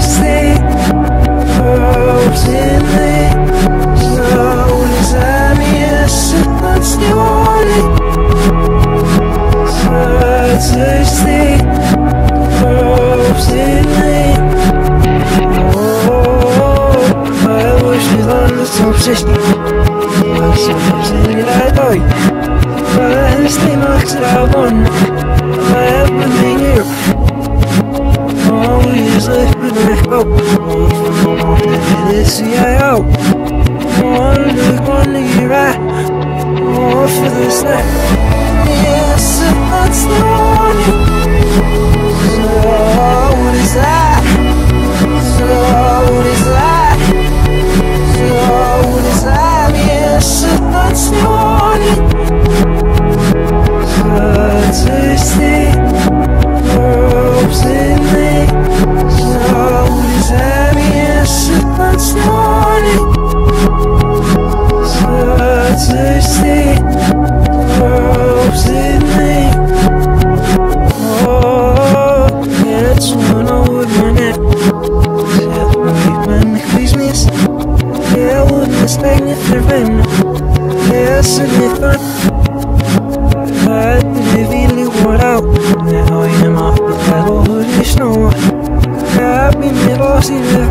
thirsty, frozenly. Slowly zamieszczę staniony. Thirsty, frozenly. I wish we learned so wcześniej. I doj, ale z tym akcjową everything here. Always lifting my hope. This CIO. One year I all for this night. Yes, that's the one. So what is that? So what is that? So what is that? Yes, that's the one. Thirsty, ropes in me. Somebody's having yes, that's morning. Thirsty, ropes in me. Oh, yeah, it's one over my neck. Yeah, my business. Yeah, I wouldn't expect it to rain. Yes, and if I really want out. Now I am off the pedal, hoodie snow. I've been lost in the